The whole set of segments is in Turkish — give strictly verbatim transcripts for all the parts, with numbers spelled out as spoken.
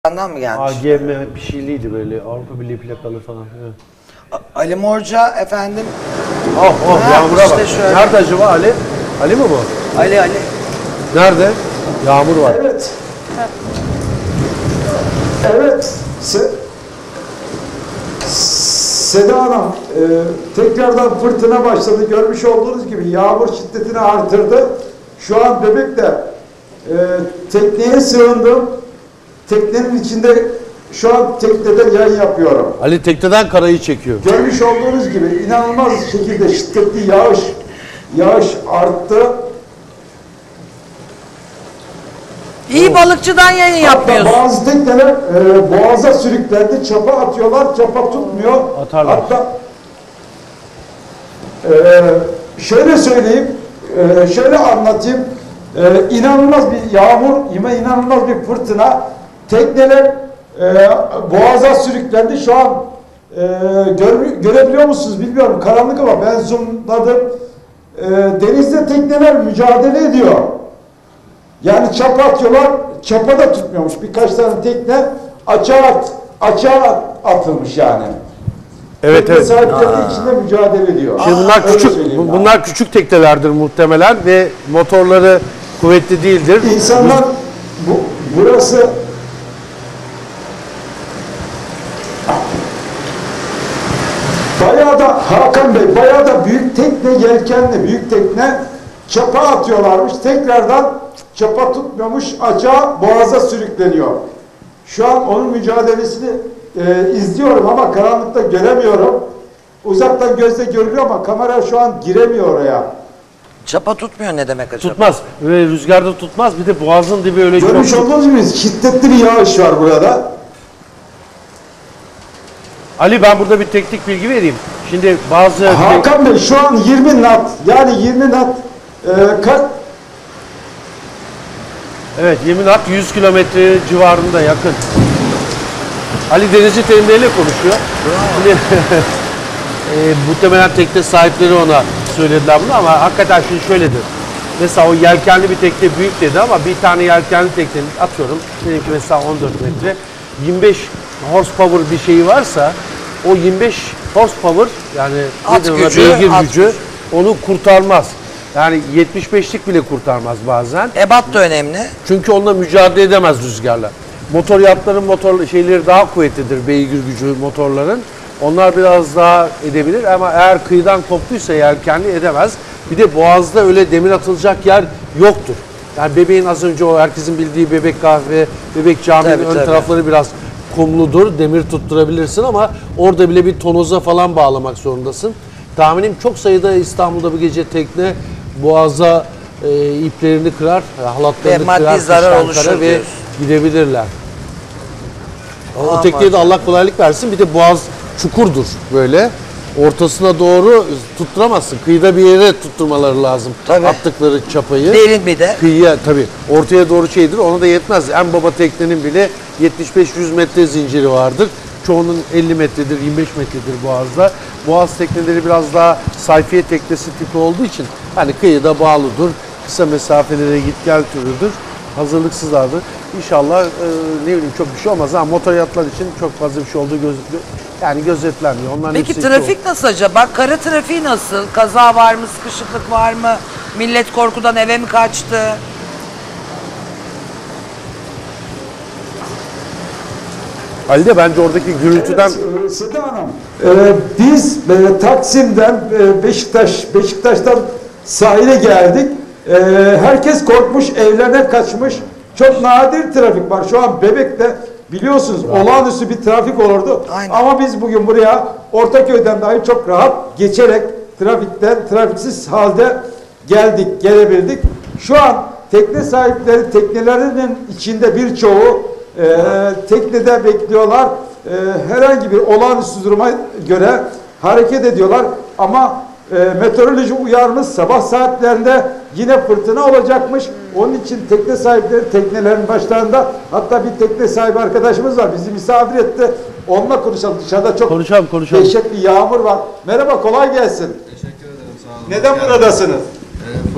mı gelmiş? A G M bir şeyliydi böyle, Avrupa Birliği plakalı falan. Evet. Ali Morca efendim. Oh oh Ha, yağmura işte bak. şöyle. Nerede acaba Ali? Ali mi bu? Ali Ali. Nerede? Yağmur var. Evet. Evet. Se Seda Hanım, e, tekrardan fırtına başladı. Görmüş olduğunuz gibi yağmur şiddetini artırdı. Şu an Bebek'te e, tekneye sığındım. Teknenin içinde şu an teknede yayın yapıyorum. Ali tekneden karayı çekiyor. Görmüş olduğunuz gibi inanılmaz şekilde şiddetli yağış yağış arttı. İyi balıkçıdan yayın Hatta yapmıyorsun. bazı tekneler e, boğaza sürüklendi, çapa atıyorlar, çapa tutmuyor. Atarlar. Hatta e, şöyle söyleyeyim, e, şöyle anlatayım. E, inanılmaz bir yağmur, yine inanılmaz bir fırtına. Tekneler e, boğaza sürüklendi. Şu an e, gör, görebiliyor musunuz bilmiyorum. Karanlık ama ben zoomladım. E, denizde tekneler mücadele ediyor. Yani çapa atıyorlar, çapa da tutmuyormuş. Birkaç tane tekne açığa, at, açığa atılmış yani. Evet tekne evet. sahipleri içinde mücadele ediyor. Şimdi bunlar Öyle küçük, söyleyeyim bu- bunlar yani. küçük teknelerdir muhtemelen ve motorları kuvvetli değildir. İnsanlar bu, burası bayağı da Hakan Bey, bayağı da büyük tekne yelkenli, büyük tekne çapa atıyorlarmış. Tekrardan çapa tutmuyormuş, açığa boğaza sürükleniyor. Şu an onun mücadelesini e, izliyorum ama karanlıkta göremiyorum. Uzaktan gözle görülüyor ama kamera şu an giremiyor oraya. Çapa tutmuyor ne demek acaba? Tutmaz. Ve rüzgarda tutmaz. Bir de boğazın dibi öyle Görmüş çok... olduğunuz gibi şiddetli bir yağış var burada. Ali ben burada bir teknik bilgi vereyim. Şimdi bazı... Hakan Bey şu an yirmi knot, yani yirmi knot e, kaç? Evet yirmi knot yüz kilometre civarında yakın. Ali denizci terimleriyle konuşuyor. Şimdi, e, muhtemelen tekne sahipleri ona söylediler bunu ama hakikaten şimdi şöyledir. Mesela o yelkenli bir tekne büyük dedi ama bir tane yelkenli teknenin atıyorum. Benimki mesela on dört metre. yirmi beş horsepower bir şeyi varsa o yirmi beş horsepower yani At nedir ona, gücü, beygir at gücü gücü. onu kurtarmaz. Yani yetmiş beşlik bile kurtarmaz bazen. Ebat da önemli. Çünkü onunla mücadele edemez rüzgarla. Motor yatların motor şeyleri daha kuvvetlidir beygir gücü motorların. Onlar biraz daha edebilir ama eğer kıyıdan koptuysa yelkenli edemez. Bir de boğazda öyle demir atılacak yer yoktur. Yani Bebek'in az önce o herkesin bildiği Bebek Kahve, Bebek Camii'nin Tabii, ön tabii. tarafları biraz kumludur. Demir tutturabilirsin ama orada bile bir tonoza falan bağlamak zorundasın. Tahminim çok sayıda İstanbul'da bu gece tekne boğaza e, iplerini kırar, halatlarını Ve maddi kırar, zarar kıştan oluşur kara ve diyorsun. gidebilirler. O, o Aman tekneye de canım. Allah kolaylık versin. Bir de boğaz çukurdur böyle. Ortasına doğru tutturamazsın. Kıyıda bir yere tutturmaları lazım. Tabii. Attıkları çapayı. Derin bir de. Kıyıya tabii. Ortaya doğru şeydir. Ona da yetmez. En baba teknenin bile yetmiş beş yüz metre zinciri vardır. Çoğunun elli metredir, yirmi beş metredir boğazda. Boğaz tekneleri biraz daha sayfiye teknesi tipi olduğu için hani kıyıda bağlıdır. Kısa mesafelere git gel türüdür. Hazırlıksızlardır. İnşallah e, ne bileyim çok bir şey olmaz ama motor yatlar için çok fazla bir şey olduğu göz, yani gözetlenmiyor. Onların Peki hepsi trafik nasıl acaba? Kara trafiği nasıl? Kaza var mı? Sıkışıklık var mı? Millet korkudan eve mi kaçtı? Ali de bence oradaki gürültüden Evet, e, Seda Hanım, e, biz e, Taksim'den e, Beşiktaş, Beşiktaş'tan sahile geldik. E, herkes korkmuş, evlerine kaçmış. Çok nadir trafik var. Şu an Bebek'te biliyorsunuz olağanüstü bir trafik olurdu. Aynen. Ama biz bugün buraya Ortaköy'den dahi çok rahat geçerek trafikten, trafiksiz halde geldik, gelebildik. Şu an tekne sahipleri teknelerinin içinde birçoğu e, teknede bekliyorlar. E, herhangi bir olağanüstü duruma göre hareket ediyorlar. Ama e, meteoroloji uyarmış sabah saatlerinde yine fırtına olacakmış. Onun için tekne sahipleri teknelerin başlarında, hatta bir tekne sahibi arkadaşımız var. Bizi misafir etti. Onunla konuşalım. Dışarıda çok konuşalım konuşalım. dehşet bir yağmur var. Merhaba, kolay gelsin. Teşekkür ederim, sağ olun. Neden buradasınız? Ee,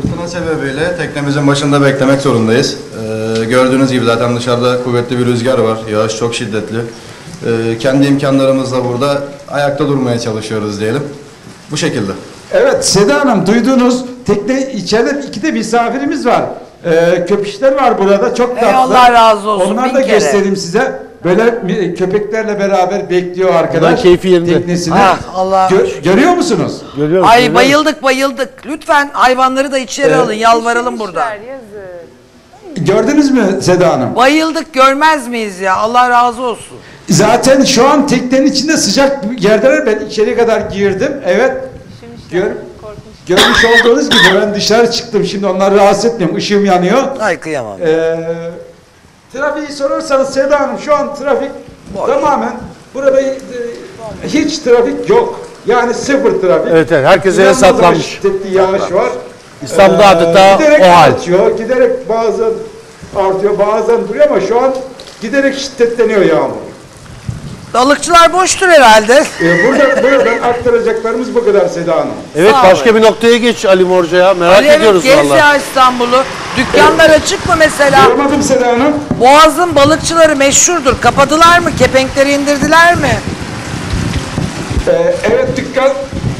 Fırtına sebebiyle teknemizin başında beklemek zorundayız. Ee, gördüğünüz gibi zaten dışarıda kuvvetli bir rüzgar var. Yağış çok şiddetli. Ee, kendi imkanlarımızla burada ayakta durmaya çalışıyoruz diyelim. Bu şekilde. Evet Seda Hanım, duydunuz. Tekne içeride iki de misafirimiz var. Ee, köpüşler var burada, çok tatlı. Ey Allah razı olsun, Onları bin da kere. göstereyim size. Böyle mi- köpeklerle beraber bekliyor arkadaş. Bundan keyfi yerinde. Teknesini. Ah, Allah. Gö- görüyor musunuz? Görüyoruz, Ay görüyoruz. bayıldık bayıldık. Lütfen hayvanları da içeri Evet. alın. Yalvaralım burada. Gördünüz mü Seda Hanım? Bayıldık, görmez miyiz ya? Allah razı olsun. Zaten şu an teknenin içinde sıcak yerdeler. Ben içeri kadar girdim. Evet. Gör, görmüş olduğunuz gibi ben dışarı çıktım. Şimdi onları rahatsız etmiyorum. Işığım yanıyor. Ay kıyamam. Ee, trafiği sorarsanız Seda Hanım, şu an trafik Boş. tamamen burada e, hiç trafik yok. Yani sıfır trafik. Evet, evet, herkes eve İnanılmaz saplanmış. şiddetli yağış var. İstanbul'da adeta giderek o hal. artıyor, giderek bazen artıyor, bazen duruyor ama şu an giderek şiddetleniyor yağmur. Balıkçılar boştur herhalde. Ee, burada buradan aktaracaklarımız bu kadar Seda Hanım. Evet, Sağ başka olun. bir noktaya geç Ali Morca ya. Merak Ali evet ediyoruz gez vallahi. ya İstanbul'u. Dükkanlar açık mı mesela? Görmedim Seda Hanım. Boğaz'ın balıkçıları meşhurdur. Kapadılar mı? Kepenkleri indirdiler mi? Ee, evet dükkan.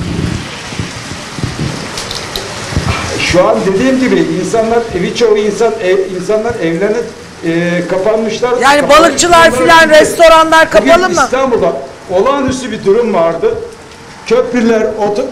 Şu an dediğim gibi insanlar, evi çoğu insan, ev, insanlar evlerine e, kapanmışlar. Yani Kapanmış balıkçılar insanlar filan, gibi. restoranlar Bugün kapalı mı? İstanbul'da olağanüstü bir durum vardı. Köprüler, oto...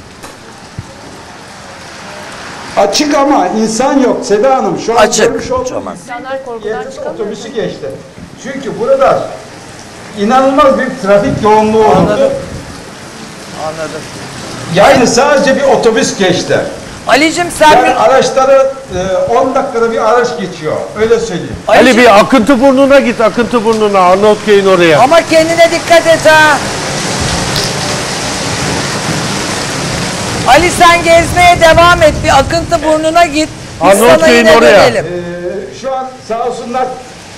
Açık ama insan yok Seda Hanım. Şu an Açık. görmüş olduğunuz Tamam. İnsanlar korkudan yerde çıkamıyor. otobüsü geçti. Çünkü burada inanılmaz bir trafik yoğunluğu oldu. Anladım. Anladım. Yani sadece bir otobüs geçti. Ali'cim sen Yani bir... araçları e, on dakikada bir araç geçiyor. Öyle söyleyeyim. Ali Ali'cim, bir akıntı burnuna git, akıntı burnuna, Arnavutköy'ün oraya. ama kendine dikkat et ha. Ali sen gezmeye devam et. Bir akıntı burnuna git. Biz sana Arnavutköy'ün yine oraya. dönelim. Ee, şu an sağ olsunlar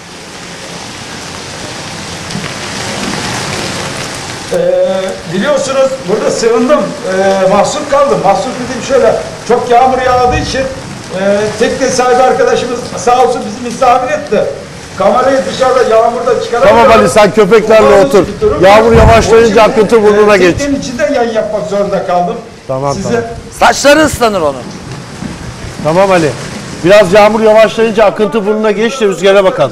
Ee, biliyorsunuz burada sığındım, ee, mahsur kaldım. Mahsur dediğim şöyle, çok yağmur yağdığı için ee, tekne sahibi arkadaşımız sağ olsun bizi misafir etti. Kamerayı dışarıda yağmurda çıkaramıyor. Tamam Ali, sen köpeklerle Olağanüstü otur. bir durum. Yağmur yavaşlayınca Onun için, akıntı burnuna ee, geç. Teknenin içinde yayın yapmak zorunda kaldım. Tamam, Size tamam. Saçları ıslanır onun. Tamam Ali. Biraz yağmur yavaşlayınca akıntı burnuna geç de rüzgara bakalım.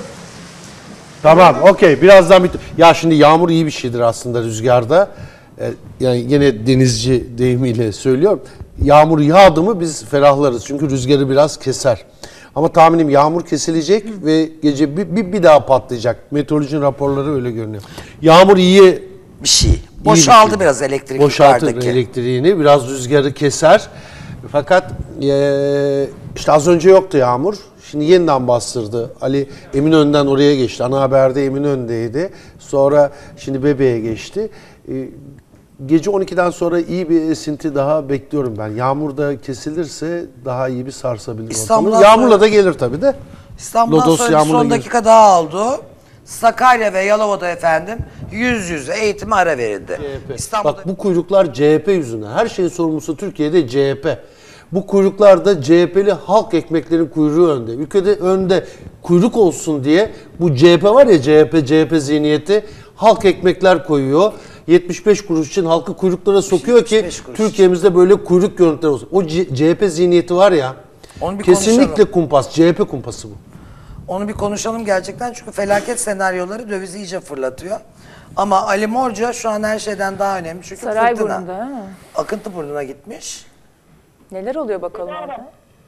Tamam, okey. Birazdan bit. Ya şimdi yağmur iyi bir şeydir aslında rüzgarda. Ee, yani yine denizci deyimiyle söylüyorum. Yağmur yağdı mı biz ferahlarız. Çünkü rüzgarı biraz keser. Ama tahminim yağmur kesilecek ve gece bir, bir, bir daha patlayacak. Meteorolojinin raporları öyle görünüyor. Yağmur iyi Bir şey. bir Boşaldı şey. biraz elektrik Boşaltır yukarıdaki. elektriğini, biraz rüzgarı keser. Fakat eee, işte az önce yoktu yağmur. Şimdi yeniden bastırdı. Ali Eminönü'nden oraya geçti. Ana Haber'de Eminönü'ndeydi. Sonra şimdi Bebe'ye geçti. Eee, Gece on ikiden sonra iyi bir esinti daha bekliyorum ben. Yağmur da kesilirse daha iyi bir sarsabilir İstanbul'dan ortamı. Yağmurla sonra- da gelir tabii de. İstanbul'dan Lodos sonra bir yağmurla son gelir. dakika daha oldu. Sakarya ve Yalova'da efendim yüz yüze eğitime ara verildi. C H P. İstanbul'da Bak bu kuyruklar C H P yüzünden. Her şeyin sorumlusu Türkiye'de C H P. Bu kuyruklarda C H P'li halk ekmeklerin kuyruğu önde. Ülkede önde kuyruk olsun diye bu C H P var ya, C H P, C H P zihniyeti halk ekmekler koyuyor. yetmiş beş kuruş için halkı kuyruklara sokuyor ki yetmiş beş kuruş. Türkiye'mizde böyle kuyruk görüntüler olsun. O C- CHP zihniyeti var ya, Onu bir kesinlikle konuşalım. kumpas, C H P kumpası bu. Onu bir konuşalım gerçekten çünkü felaket senaryoları dövizi iyice fırlatıyor. Ama Ali Morca şu an her şeyden daha önemli çünkü fırtına Sarayburnu'nda değil mi? Akıntı gitmiş. Neler oluyor bakalım orada?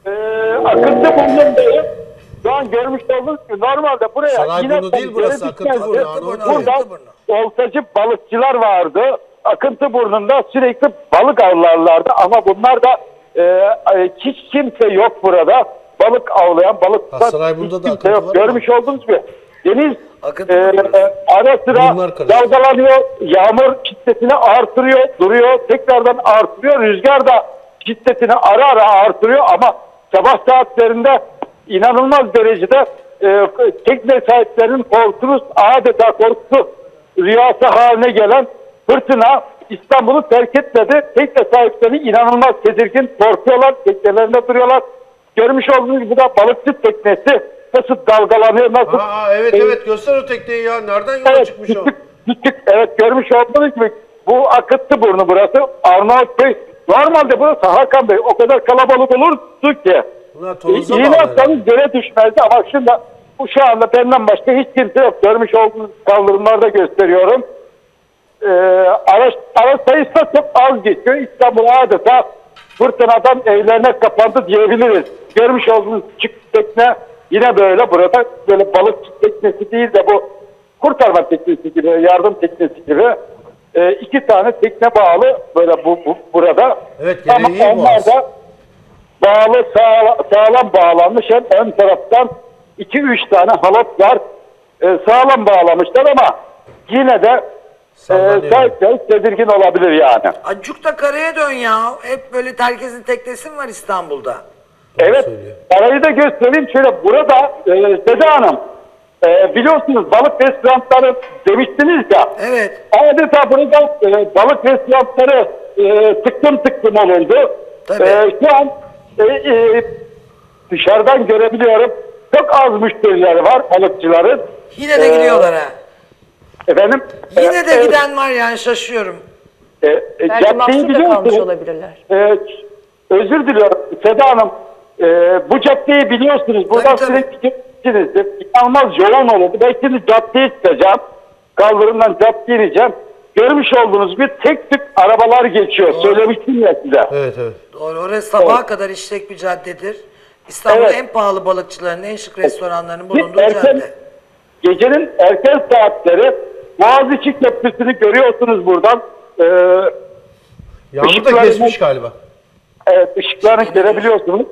Ee, akıntı burnundayım. Şu an görmüş olduğunuz gibi normalde buraya Sarayburnu yine değil burası, pencere Akıntı dikmezdi. Burnu, Arnavutköy. Burada Akıntı Burnu. oltacı balıkçılar vardı. Akıntı burnunda sürekli balık avlarlardı ama bunlar da e, e, hiç kimse yok burada. Balık avlayan, balık Ha, tutan Sarayburnu'da hiç da kimse akıntı yok. var Görmüş olduğunuz gibi deniz Akıntı e, burnu. e, ara sıra Burunlar karıştı. dalgalanıyor, yağmur şiddetini artırıyor, duruyor, tekrardan artırıyor. Rüzgar da şiddetini ara ara artırıyor ama sabah saatlerinde inanılmaz derecede e, tekne sahiplerinin korkusu, adeta korkusu rüyası haline gelen fırtına İstanbul'u terk etmedi. Tekne sahipleri inanılmaz tedirgin, korkuyorlar, teknelerinde duruyorlar. Görmüş olduğunuz gibi de balıkçı teknesi nasıl dalgalanıyor, nasıl... Aa, evet evet göster o tekneyi ya. Nereden yola Evet, çıkmış o? küçük, küçük, evet görmüş olduğunuz gibi bu akıttı burnu burası. Arnavutköy. Normalde burası Hakan Bey o kadar kalabalık olurdu ki. Bunlar tonuza İğne bağlı. atsanız göre düşmezdi ama şimdi bu şu anda benden başka hiç kimse yok. Görmüş olduğunuz kaldırımlarda gösteriyorum. Ee, araç, araç sayısı da çok az geçiyor. İstanbul adeta fırtınadan evlerine kapandı diyebiliriz. Görmüş olduğunuz küçük tekne yine böyle burada böyle balıkçı teknesi değil de bu kurtarma teknesi gibi, yardım teknesi gibi e, iki tane tekne bağlı böyle bu, bu burada. Evet, gene ama iyi onlar boğaz. da bağlı sağ, sağlam bağlanmış, hem ön taraftan iki üç tane halat var. E, sağlam bağlamışlar ama yine de e, Sallanıyor. sahipleri tedirgin olabilir yani. Acık da karaya dön ya. Hep böyle herkesin teknesi mi var İstanbul'da? Evet, söylüyor. parayı da göstereyim. Şöyle burada e, Seda Hanım, e, biliyorsunuz balık restoranları demiştiniz ya. Evet. Adeta burada e, balık restoranları e, tıklım tıklım olundu. Tabii. E, şu an e, e, dışarıdan görebiliyorum. Çok az müşterileri var balıkçıların. Yine de Ee, gidiyorlar ha. Efendim? Yine e, de e, giden var yani şaşıyorum. e, e, Belki caddeyi mahsur da biliyor kalmış musunuz? olabilirler. Ee, özür diliyorum Seda Hanım. Ee, bu caddeyi biliyorsunuz. Buradan Tabii, tabii. sürekli gitmişsinizdir. İnanılmaz yoğun olurdu. Ben şimdi caddeye çıkacağım. Kaldırımdan caddeye ineceğim. Görmüş olduğunuz bir tek tük arabalar geçiyor. Söylemiştim ya size. Evet evet. Doğru. Orası sabaha kadar işlek bir caddedir. İstanbul'un Evet. en pahalı balıkçıların, en şık restoranlarının Bir bulunduğu erken, cadde. gecenin erken saatleri Boğaziçi Köprüsü'nü görüyorsunuz buradan. Ee, Yağmur da Işıklar- kesmiş galiba. evet, ışıklarını görebiliyorsunuz.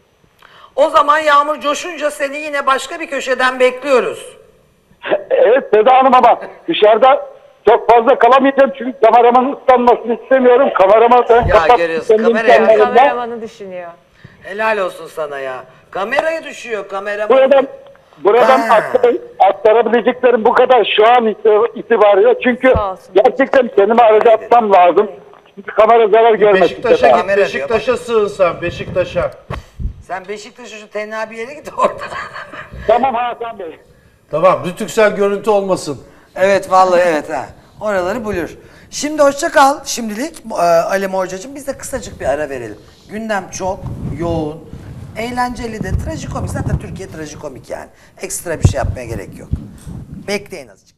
O zaman yağmur coşunca seni yine başka bir köşeden bekliyoruz. Evet Seda Hanım ama dışarıda çok fazla kalamayacağım çünkü kameramanın ıslanmasını istemiyorum. Kameraman ben Ya kapattım. görüyorsun, Senin kameraya- imkanlarından Kameramanı düşünüyor. Helal olsun sana ya. Kameraya düşüyor kameraman. Buradan, buradan Ha. aktar, aktarabileceklerim bu kadar şu an iti- itibariyle. Çünkü Sağ olsun. gerçekten kendime aracı atmam lazım. Çünkü kamera zarar görmesin. Beşiktaş'a Seda. git. Kamera diyor, Beşiktaş'a sığın sen. Beşiktaş'a. Sen Beşiktaş'a şu tenha bir yere git orada. Tamam Hakan Bey. Tamam. Rütüksel görüntü olmasın. Evet vallahi evet ha. Oraları bulur. Şimdi hoşça kal şimdilik e, Ali Morcacığım, biz de kısacık bir ara verelim. Gündem çok yoğun, eğlenceli de trajikomik. Zaten Türkiye trajikomik yani. Ekstra bir şey yapmaya gerek yok. Bekleyin azıcık.